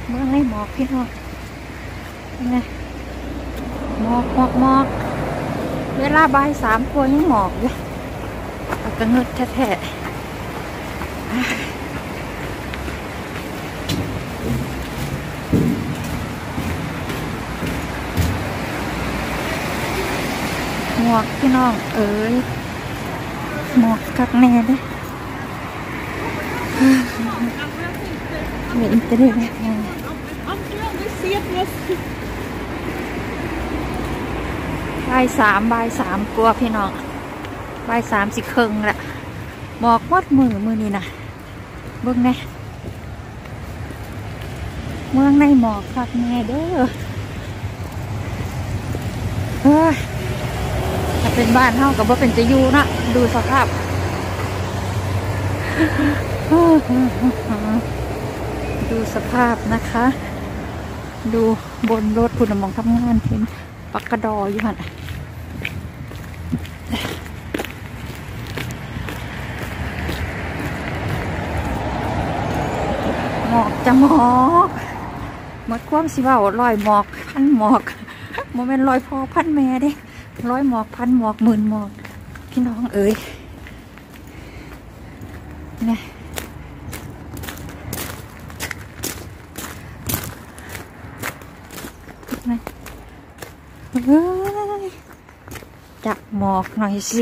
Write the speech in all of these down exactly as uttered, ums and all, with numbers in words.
เมืองในหมอกพี่น้องไงหมอกหมอกหมอกเวลาบ่ายสามกว่ายังหมอกอยู่เอากระเงิดแท้ๆหมอกพี่น้องเอ๋ยหมอกกักแน่เด้เห็นจะได้แบบไงบ่ายสามบ่ายสามกลัวพี่น้องบ่ายสามสิเคิงละหมอกวัดมือมือนี่นะเบิ่งไงเมืองในหมอกคักแน่เด้อเฮ้ยถ้าเป็นบ้านเฮากับว่าเป็นจะอยู่นะดูสภาพดูสภาพนะคะดูบนรถคุณมองทำงานเห็นปักกระดออยู่หันหมอกจะหมอกหมดความสิว่าลอยหมอกพันหมอกโมเมนต์ลอยพอพันแม่เด้ลอยหมอกพันหมอกหมื่นหมอกพี่น้องเอ๋ยเนี่ยเฮ้ยจับหมอกหน่อยสิ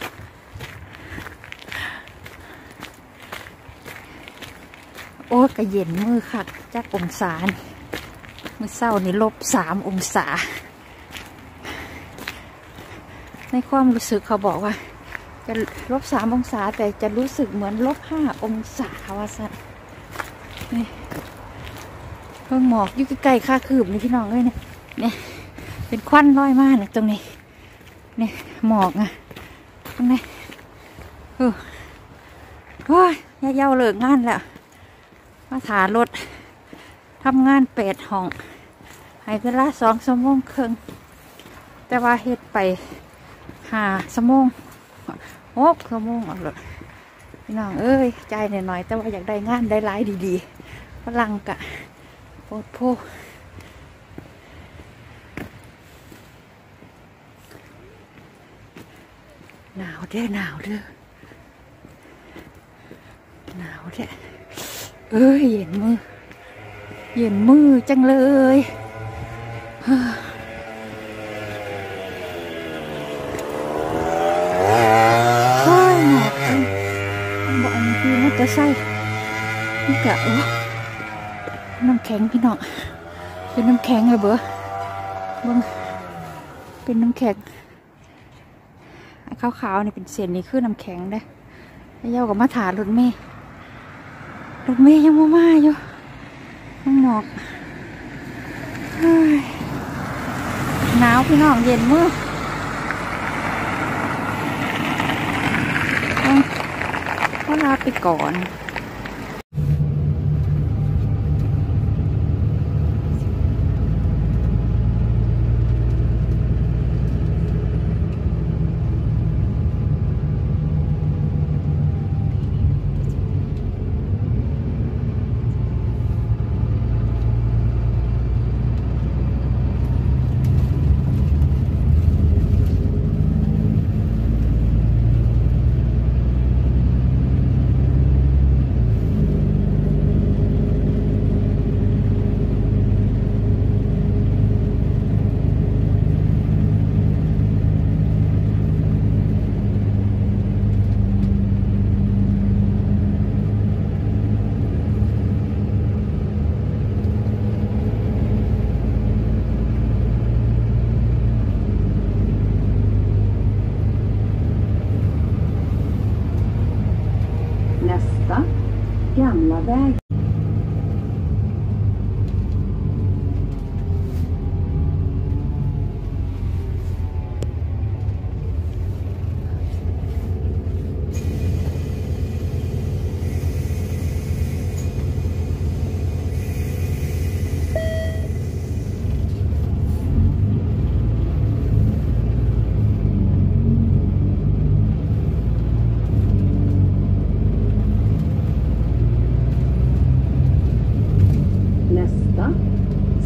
โอ้กระเย็นมือค่ะจักองศามือเศร้านี่ลบสามองศาในความรู้สึกเขาบอกว่าจะลบสามองศาแต่จะรู้สึกเหมือนลบห้าองศาว่าสันนี่เพิ่งหมอกอยู่ใกล้ๆค่าคืบนี่พี่น้องเลยเนี่ยเนี่ยเป็นควันลอยมากเนี่ยตรงนี้เนี่ยหมอกอ่ะตรงนี้เออโอ้ยเย้าเลิกงานแล้วมาถารถทำงานแปดห้องให้เวลาสองชั่วโมงครึ่งแต่ว่าเฮ็ดไปห้าชั่วโมงหกชั่วโมงเอาเลยพี่น้องเอ้ยใจหน่อยๆแต่ว่าอยากได้งานได้หลายดีๆพลังกะโพดโพหนาวเด้อหนาวเด้อหนาวเด้อเอ้ยเย็นมือเย็นมือจังเลยเฮ้ยหนาวจังบอกอันนี้มันจะใส่นี่กะโอ้น้ำแข็งพี่น้องเป็นน้ำแข็งเลยเบ้อเบิ่งเป็นน้ำแข็งขาวๆนี่เป็นเศษนี่คือน้ำแข็งได้แล้วเย้ากับมาถารถเมย์รถเมย์ยังมามาอยู่น้องหมอกหนาวพี่น้องเย็นมือก็ลาไปก่อน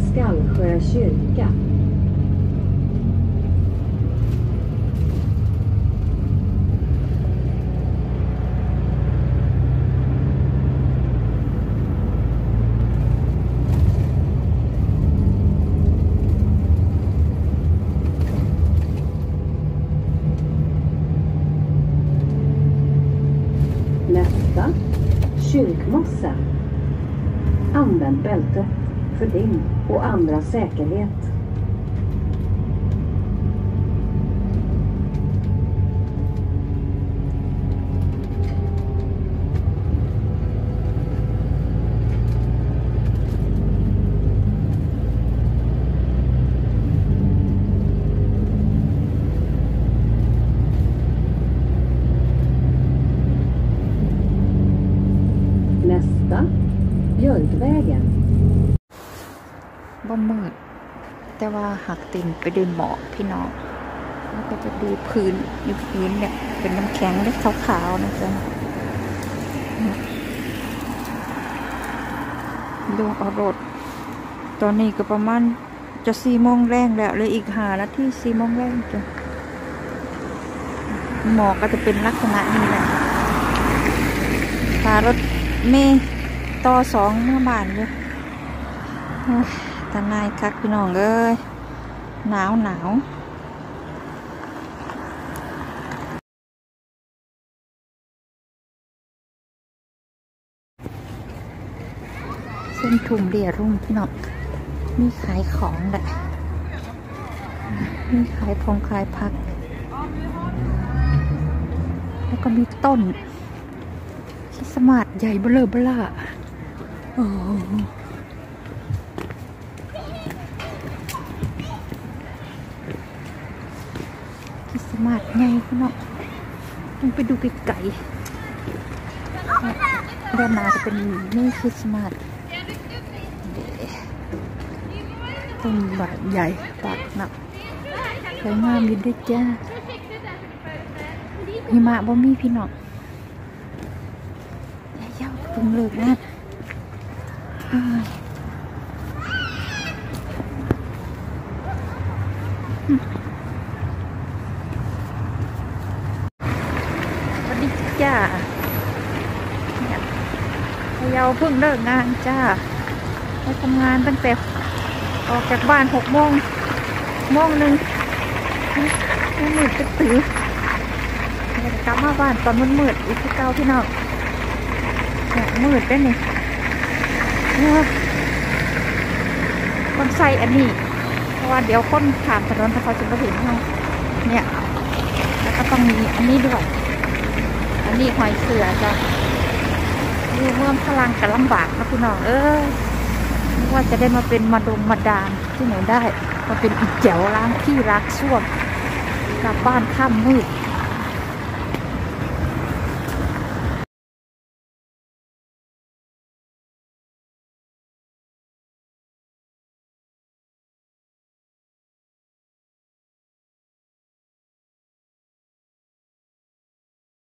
Skallskär kyrka. Nästa, kyrkmossa. Använd bälte för din och andra säkerhet. Nästa, Björkvägen. บ่มืดแต่ว่าหักตินไปด้วยหมอกพี่น้องแล้วก็จะดูพื้นอยู่พื้นเนี่ยเป็นน้ำแข็งเล็กขาวๆนะจ๊ะดูเอารถตอนนี้ก็ประมาณจะสี่โมงแรงแล้วเลยอีกหานาทีสี่โมงแรงจ้ะหมอกก็จะเป็นลักษณะนี้แหละพารถเมย์ต่อสองเมื่อบ่านเลยตาหนายคักพี่น้องเอ้ยหนาวหนาวเส้นทุ่มเรียรุ่งพี่น้องมีขายของแหละมีขายพงขายพักแล้วก็มีต้นคริสต์มาสใหญ่เบ้อเร่อเบ้อล่าโอ้คริสต์มาสไงพี่น้องต้องไปดูไกลๆด้านหน้าจะเป็นนี่คริสต์มาสต้นบาทใหญ่ปากหนักสวยงามดีด้วยจ้าหิมะบ่มีพี่น้องเย้าเพิ่งเลิกงานสวัสดีจ้าเย้าเพิ่งเลิกงานจ้าไปทำงานตั้งแต่ออกจากบ้านหกโมงโมงหนึ่งมืดจะตื่นกลับมาบ้านตอนมันมืดอีกที่เก้าพี่น้องมืดได้นี่คนใส่อันนี้เพราะว่าเดี๋ยวคนผ่านถนนเขาจะมาเห็นเราเนี่ยแล้วก็ต้องมีอันนี้ด้วยอันนี้หอยเสือจ้ะอยู่เมืองพลังกับลำบากนะพี่น้องเออว่าจะได้มาเป็นมาดงมาดามที่ไหนได้มาเป็นอีแจ๋วล้างที่รักช่วงกลับบ้านค่ำมืด